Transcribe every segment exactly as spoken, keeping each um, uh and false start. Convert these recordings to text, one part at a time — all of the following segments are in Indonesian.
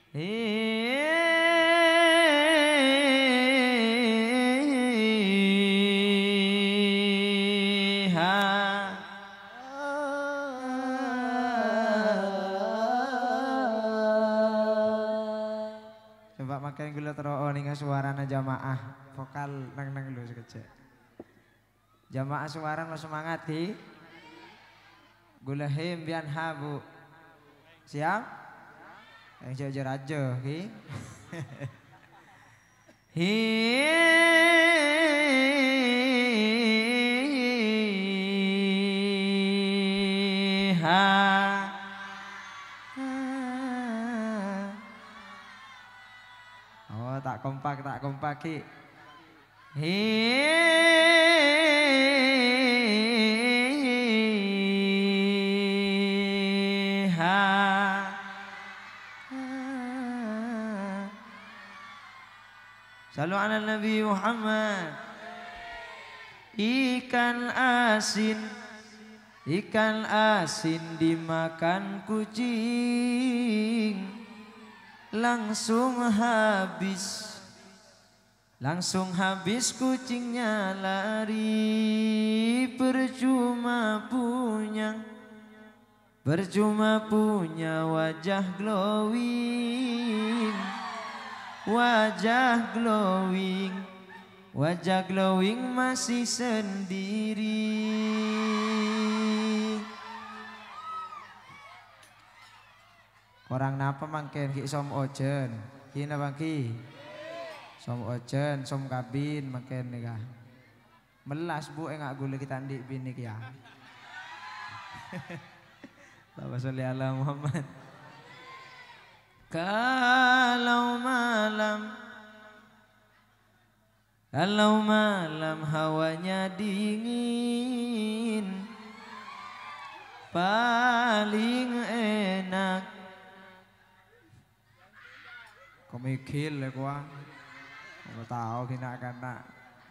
Coba makan gula teroo nih suarana jamaah vokal nang nang lu sekecil. Jamaah suara mau semangat hi. Gula him bian habu. Siap? Yang jauh aja hi. Hi ha. Oh tak kompak tak kompak ki. Hi ha. Salu ala Nabi Muhammad. Ikan asin, ikan asin dimakan kucing, langsung habis, langsung habis kucingnya lari, percuma punya, percuma punya wajah glowing, wajah glowing, wajah glowing masih sendiri. Orang napa mangken ki som ojen, ki napa ki? Som ojen, som kabin mangken nika. Melas bu enggak gule kita ndik bini ya. Allahumma sholli ala Muhammad. Kalau malam, kalau malam hawanya dingin, paling enak. Kau mikir lah kuang, kau tahu kena kena.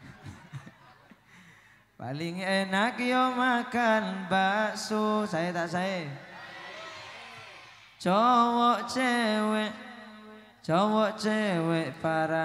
Paling enak yo makan bakso, saya tak saya. Cowok cewek, cowok cewek para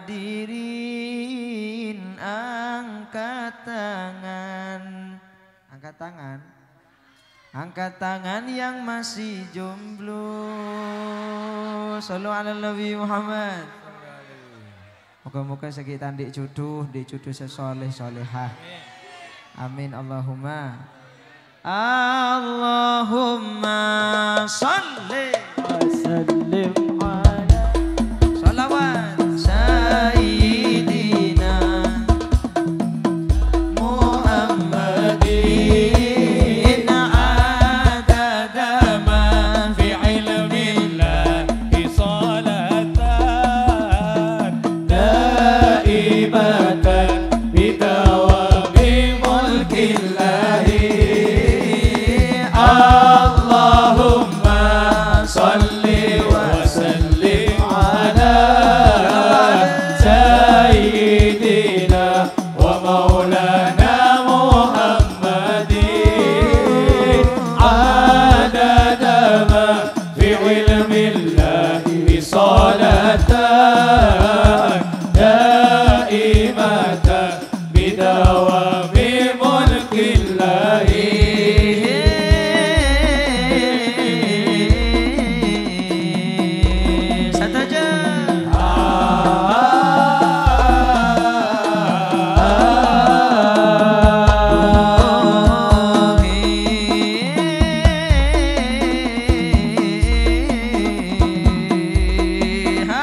hadirin, angkat tangan, angkat tangan, angkat tangan yang masih jomblo. Sallu ala Nabi Muhammad. Moga-moga segi tandik jodoh, dik jodoh sesoleh solehah. Amin Allahumma. Allahumma salli wa sallim ala salawat sayyidina Muhammadin adada ma fi ilmillahi salatan daibatan bidawami mulkillahi. Allahumma salli wa sallim ala sayyidina wa maulana Muhammadin adada ma fi ilmillahi salatan daimatan bidawami mulkillahi. Ha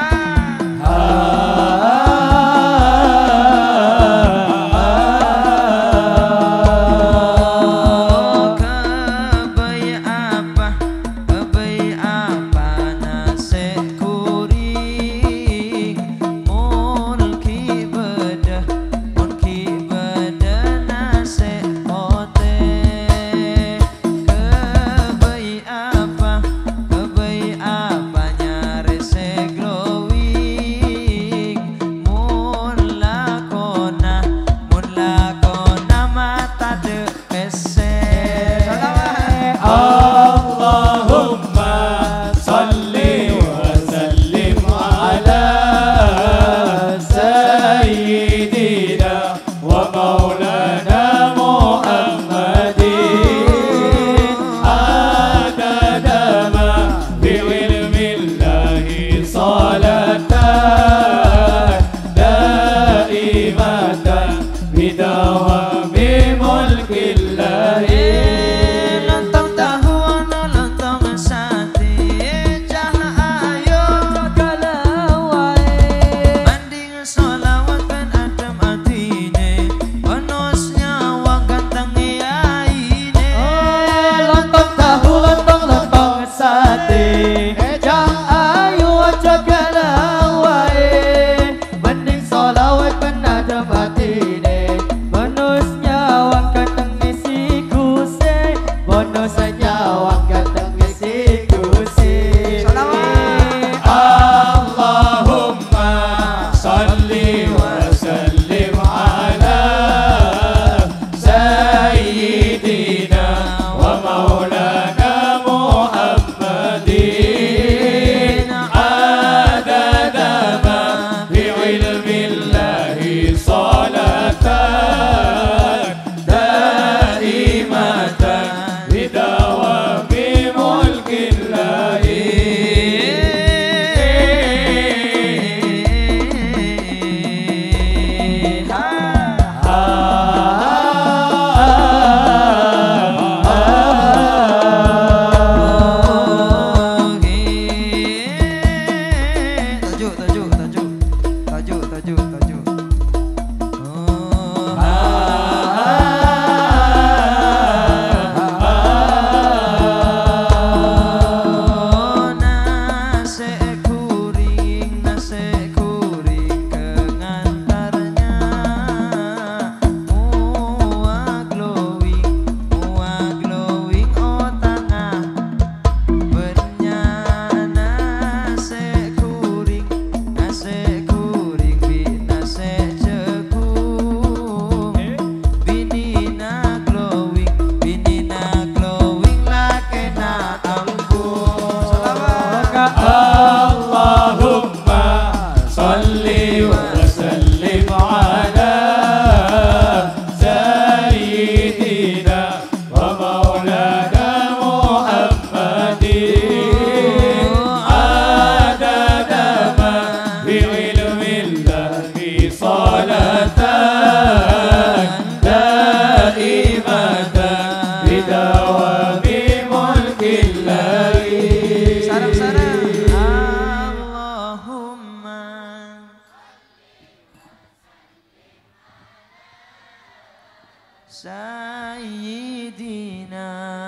sayyidina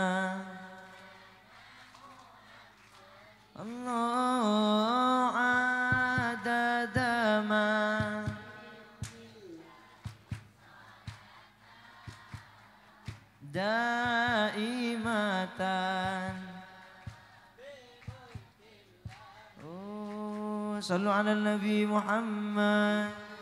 Allah adada ma daimatan. Oh, sallu ala Nabi Muhammad.